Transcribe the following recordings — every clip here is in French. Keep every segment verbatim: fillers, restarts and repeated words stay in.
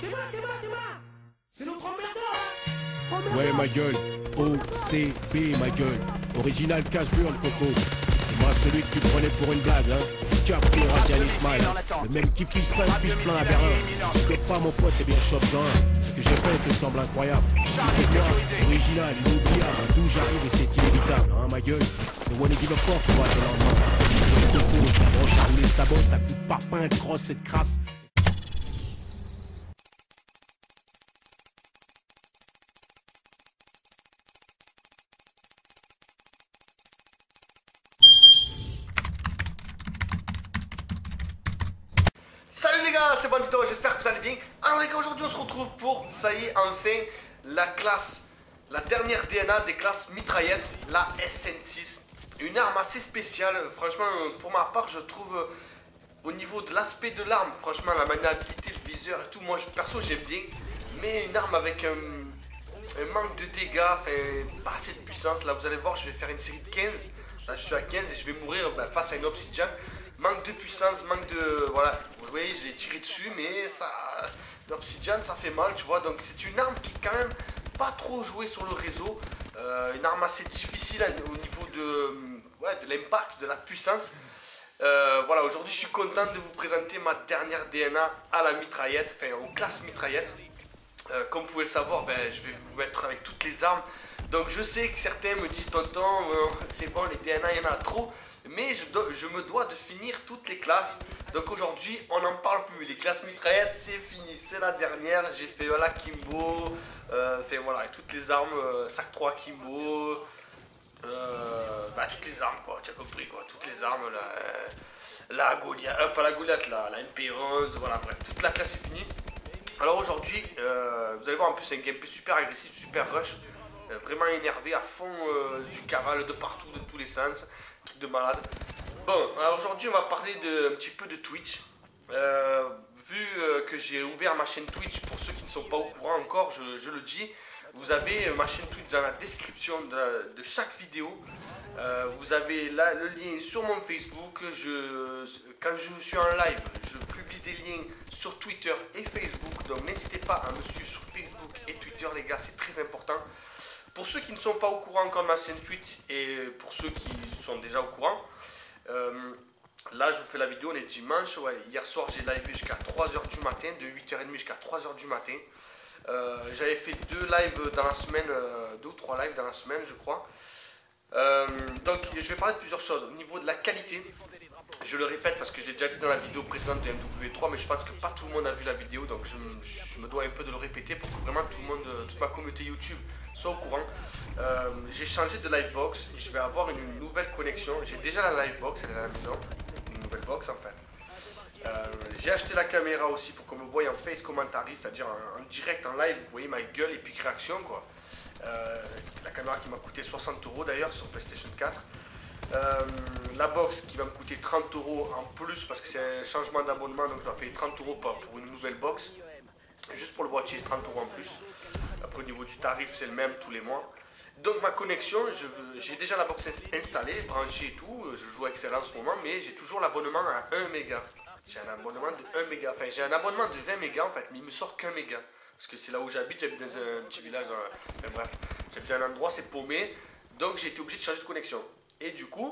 C'est notre emmerdeur. Ouais ma gueule, O C B ma gueule, original cash burn coco. C'est moi celui que tu prenais pour une blague hein. Capri Radial Ismail, le même qui fiche cinq piges plein à Berlin. Tu peux pas mon pote, t'es bien chopin. Ce que j'ai fait te semble incroyable. C'est moi, original, inoubliable, d'où j'arrive et c'est inévitable hein ma gueule. Le one give a fuck moi c'est lendemain. Le coco, ta broche à rouler sabot, ça coûte pas pain de crosse cette crasse. Salut les gars, c'est Bandito, j'espère que vous allez bien. Alors les gars, aujourd'hui on se retrouve pour, ça y est, enfin, la classe, la dernière D N A des classes mitraillettes, la S N six. Une arme assez spéciale, franchement, pour ma part, je trouve, euh, au niveau de l'aspect de l'arme, franchement, la maniabilité, le viseur et tout, moi, je, perso, j'aime bien. Mais une arme avec un, un manque de dégâts, enfin, pas assez de puissance. Là, vous allez voir, je vais faire une série de quinze. Là, je suis à quinze et je vais mourir ben, face à une obsidienne. Manque de puissance, manque de... Voilà, vous voyez, je l'ai tiré dessus, mais ça... L'obsidienne, ça fait mal, tu vois. Donc, c'est une arme qui est quand même pas trop jouée sur le réseau. Euh, une arme assez difficile au niveau de... Ouais, de l'impact, de la puissance. Euh, voilà, aujourd'hui, je suis content de vous présenter ma dernière D N A à la mitraillette, enfin, aux classes mitraillettes. Euh, comme vous pouvez le savoir, ben, je vais vous mettre avec toutes les armes. Donc, je sais que certains me disent, tonton, euh, c'est bon, les D N A, il y en a trop. Mais je, dois, je me dois de finir toutes les classes. Donc aujourd'hui, on n'en parle plus. Les classes mitraillettes, c'est fini. C'est la dernière. J'ai fait euh, la Kimbo. Euh, enfin voilà, toutes les armes. Euh, Sac trois Kimbo. Euh, bah, toutes les armes, quoi. Tu as compris, quoi. Toutes les armes. La, euh, la Goliath. Euh, pas la Goliath, la, la M P onze. Voilà, bref. Toute la classe est finie. Alors aujourd'hui, euh, vous allez voir, en plus, c'est un gameplay super agressif, super rush. Euh, vraiment énervé, à fond euh, du cavale de partout, de tous les sens. Truc de malade. Bon, alors aujourd'hui on va parler de, un petit peu de Twitch. Euh, vu euh, que j'ai ouvert ma chaîne Twitch, pour ceux qui ne sont pas au courant encore, je, je le dis, vous avez ma chaîne Twitch dans la description de, la, de chaque vidéo. Euh, vous avez là le lien sur mon Facebook. Je, quand je suis en live, je publie des liens sur Twitter et Facebook. Donc n'hésitez pas à me suivre sur Facebook et Twitter, les gars, c'est très important. Pour ceux qui ne sont pas au courant encore de ma chaîne Twitch et pour ceux qui sont déjà au courant, euh, là je vous fais la vidéo, on est dimanche. Ouais, hier soir j'ai live jusqu'à trois heures du matin, de huit heures trente jusqu'à trois heures du matin. Euh, J'avais fait deux lives dans la semaine, euh, deux ou trois lives dans la semaine je crois. Euh, donc je vais parler de plusieurs choses. Au niveau de la qualité, je le répète parce que je l'ai déjà dit dans la vidéo précédente de M W trois, mais je pense que pas tout le monde a vu la vidéo, donc je, je me dois un peu de le répéter pour que vraiment tout le monde, toute ma communauté YouTube soit au courant. Euh, j'ai changé de livebox et je vais avoir une nouvelle connexion. J'ai déjà la livebox, elle est à la maison, une nouvelle box en fait. Euh, j'ai acheté la caméra aussi pour qu'on me voie en face commentary, c'est-à-dire en, en direct, en live, vous voyez ma gueule et puis réaction quoi. Euh, la caméra qui m'a coûté soixante euros d'ailleurs sur PlayStation quatre. Euh, la box qui va me coûter trente euros en plus parce que c'est un changement d'abonnement, donc je dois payer trente euros pour une nouvelle box juste pour le boîtier, trente euros en plus. Après au niveau du tarif c'est le même tous les mois. Donc ma connexion, j'ai déjà la box installée, branchée et tout, je joue avec celle-là en ce moment, mais j'ai toujours l'abonnement à un méga. J'ai un abonnement de un méga, enfin j'ai un abonnement de vingt mégas en fait, mais il me sort qu'un méga. Parce que c'est là où j'habite, j'habite dans un petit village, dans... enfin, bref, j'habite dans un endroit, c'est paumé, donc j'ai été obligé de changer de connexion. Et du coup,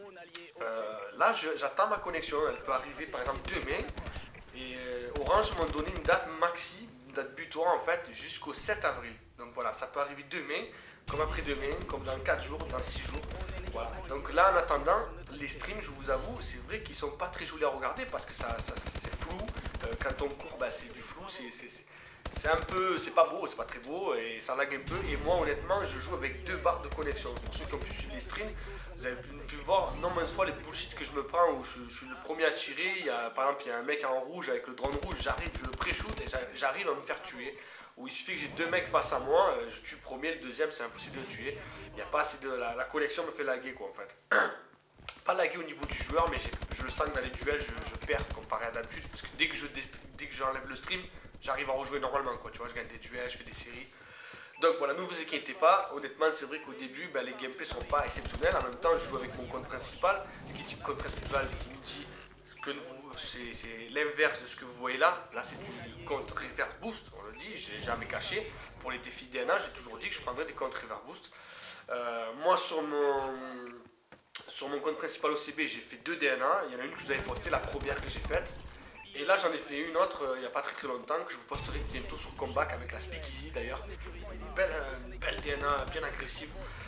euh, là j'attends ma connexion, elle peut arriver par exemple demain. Et euh, Orange m'a donné une date maxi, une date butoir en fait, jusqu'au sept avril. Donc voilà, ça peut arriver demain, comme après-demain, comme dans quatre jours, dans six jours. Voilà. Donc là en attendant, les streams, je vous avoue, c'est vrai qu'ils sont pas très jolis à regarder parce que ça, ça c'est flou. Euh, quand on court, bah, c'est du flou, c'est... C'est un peu, c'est pas beau, c'est pas très beau et ça lag un peu. Et moi honnêtement je joue avec deux barres de connexion. Pour ceux qui ont pu suivre les streams, vous avez pu, pu voir nombreuses fois les bullshit que je me prends où je, je suis le premier à tirer. Il y a, par exemple il y a un mec en rouge avec le drone rouge, j'arrive, je le pré-shoot et j'arrive à me faire tuer. Où il suffit que j'ai deux mecs face à moi, je tue le premier, le deuxième c'est impossible de le tuer. Il n'y a pas assez de, la, la connexion me fait laguer quoi en fait. Pas laguer au niveau du joueur, mais je le sens que dans les duels je, je perds comparé à d'habitude. Parce que dès que je dès que j'enlève le stream, j'arrive à rejouer normalement quoi, tu vois, je gagne des duels, je fais des séries. Donc voilà, ne vous inquiétez pas, honnêtement c'est vrai qu'au début ben, les gameplays sont pas exceptionnels. En même temps je joue avec mon compte principal, ce qui dit compte principal qui me dit que vous, c'est l'inverse de ce que vous voyez là. Là c'est du compte reverse boost, on le dit, j'ai jamais caché. Pour les défis D N A, j'ai toujours dit que je prendrais des comptes reverse boost. Euh, moi sur mon, sur mon compte principal O C B, j'ai fait deux D N A. Il y en a une que je vous avais postée, la première que j'ai faite. Et là j'en ai fait une autre euh, il n'y a pas très très longtemps que je vous posterai bientôt sur Comeback avec la Speakeasy d'ailleurs. Une belle, une belle D N A bien agressive.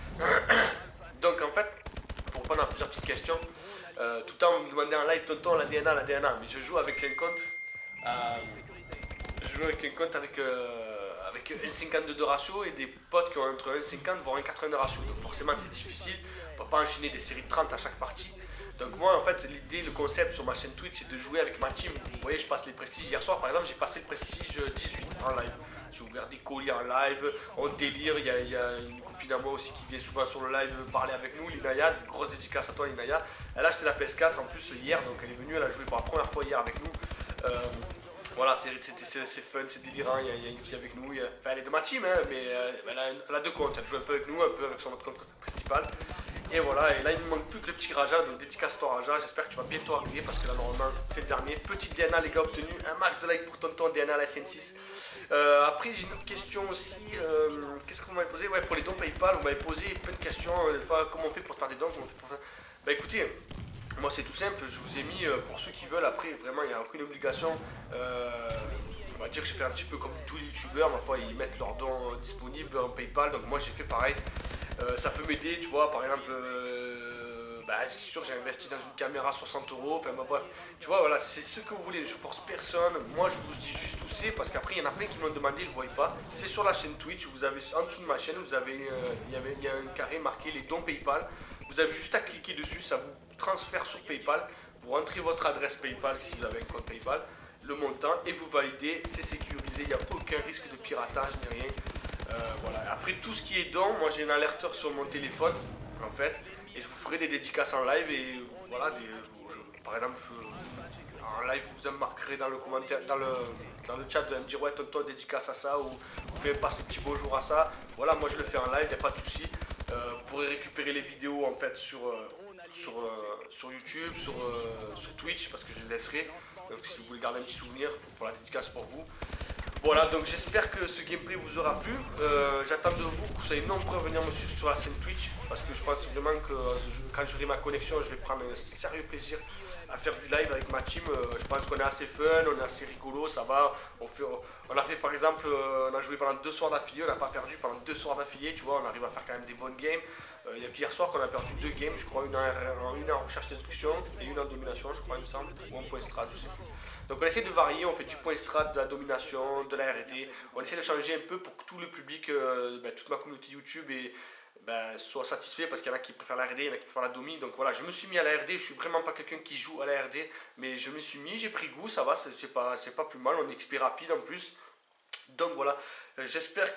Donc en fait, pour répondre à plusieurs petites questions, euh, tout le temps vous me demandez en live, tonton, la D N A, la D N A, mais je joue avec un compte, euh, je joue avec un compte avec, euh, avec un virgule cinquante-deux de ratio et des potes qui ont entre un virgule cinquante voire un virgule quatre-vingts de ratio. Donc forcément c'est difficile, on ne peut pas enchaîner des séries de trente à chaque partie. Donc moi en fait l'idée, le concept sur ma chaîne Twitch c'est de jouer avec ma team. Vous voyez, je passe les prestiges. Hier soir par exemple j'ai passé le prestige dix-huit en live. J'ai ouvert des colis en live, on délire, il y, a, il y a une copine à moi aussi qui vient souvent sur le live parler avec nous, Linaya, grosse dédicace à toi Linaya. Elle a acheté la P S quatre en plus hier, donc elle est venue, elle a joué pour la première fois hier avec nous. Euh, voilà, c'est fun, c'est délirant, il y, a, il y a une fille avec nous, il y a, enfin elle est de ma team, hein, mais euh, elle, a, elle a deux comptes, elle joue un peu avec nous, un peu avec son autre compte principal. Et voilà, et là il ne manque plus que le petit Raja, donc dédicace à toi Raja, j'espère que tu vas bientôt arriver parce que là normalement c'est le dernier. Petite D N A les gars obtenu, un max de like pour tonton D N A à la S N six. Euh, après j'ai une autre question aussi, euh, qu'est-ce que vous m'avez posé? Ouais, pour les dons PayPal, vous m'avez posé plein de questions, des fois comment on fait pour faire des dons, comment on fait pour faire... Bah écoutez, moi c'est tout simple, je vous ai mis, pour ceux qui veulent, après vraiment il n'y a aucune obligation, euh, on va dire que j'ai fait un petit peu comme tous les youtubeurs, ma foi ils mettent leurs dons disponibles en PayPal, donc moi j'ai fait pareil, euh, ça peut m'aider, tu vois, par exemple... Euh, Bah, c'est sûr, j'ai investi dans une caméra soixante euros, enfin bah, bref, tu vois, voilà, c'est ce que vous voulez, je force personne, moi je vous dis juste où c'est, parce qu'après il y en a plein qui m'ont demandé, ils ne voient pas, c'est sur la chaîne Twitch, vous avez, en dessous de ma chaîne, vous avez, euh, il y avait, il y a un carré marqué les dons PayPal, vous avez juste à cliquer dessus, ça vous transfère sur PayPal, vous rentrez votre adresse PayPal si vous avez un compte PayPal, le montant, et vous validez, c'est sécurisé, il n'y a aucun risque de piratage ni rien, euh, voilà, après tout ce qui est dons, moi j'ai un alerteur sur mon téléphone, en fait, et je vous ferai des dédicaces en live et voilà, des, je, par exemple, je, en live vous me marquerez dans le commentaire, dans le, dans le chat, vous allez me dire ouais tonton dédicace à ça ou vous faites passer un petit bonjour à ça. Voilà, moi je le fais en live, il n'y a pas de souci. Euh, vous pourrez récupérer les vidéos en fait sur, euh, sur, euh, sur YouTube, sur, euh, sur Twitch parce que je les laisserai. Donc si vous voulez garder un petit souvenir pour la dédicace pour vous. Voilà, donc j'espère que ce gameplay vous aura plu. Euh, J'attends de vous que vous soyez nombreux à venir me suivre sur la chaîne Twitch. Parce que je pense vraiment que quand j'aurai ma connexion, je vais prendre un sérieux plaisir à faire du live avec ma team. Euh, je pense qu'on est assez fun, on est assez rigolo, ça va. On, fait, on a fait par exemple, on a joué pendant deux soirs d'affilée, on n'a pas perdu pendant deux soirs d'affilée, tu vois, on arrive à faire quand même des bonnes games. Euh, il y a qu'hier soir qu'on a perdu deux games, je crois, une en, une en recherche d'instruction et une en domination, je crois, il me semble, ou en point strat, je sais plus. Donc on essaie de varier, on fait du point strat, de la domination, de la R et D, on essaie de changer un peu pour que tout le public, euh, ben, toute ma communauté YouTube et, ben, soit satisfait parce qu'il y en a qui préfèrent la R D, il y en a qui préfèrent la domi. Donc voilà, je me suis mis à la R D, je suis vraiment pas quelqu'un qui joue à la R D, mais je me suis mis, j'ai pris goût, ça va, c'est pas, c'est pas plus mal, on est X P rapide en plus. Donc voilà, j'espère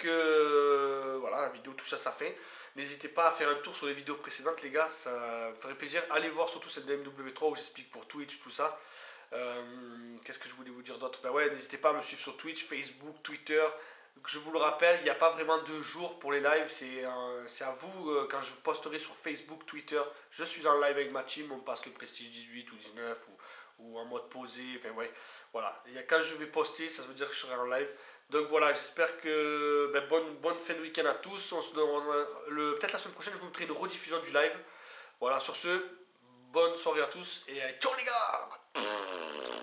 que voilà, la vidéo tout ça ça fait. N'hésitez pas à faire un tour sur les vidéos précédentes les gars, ça me ferait plaisir. Allez voir surtout cette de M W trois où j'explique pour Twitch, tout ça. Euh, Qu'est-ce que je voulais vous dire d'autre? Ben ouais, n'hésitez pas à me suivre sur Twitch, Facebook, Twitter. Je vous le rappelle, il n'y a pas vraiment de jour pour les lives, c'est euh, à vous, euh, quand je posterai sur Facebook, Twitter, je suis en live avec ma team, on passe le prestige dix-huit ou dix-neuf ou, ou en mode posé, enfin ouais, voilà. Et quand je vais poster, ça veut dire que je serai en live. Donc voilà, j'espère que, ben, bonne, bonne fin de week-end à tous, on se peut-être la semaine prochaine je vous mettrai une rediffusion du live. Voilà, sur ce, bonne soirée à tous et ciao les gars.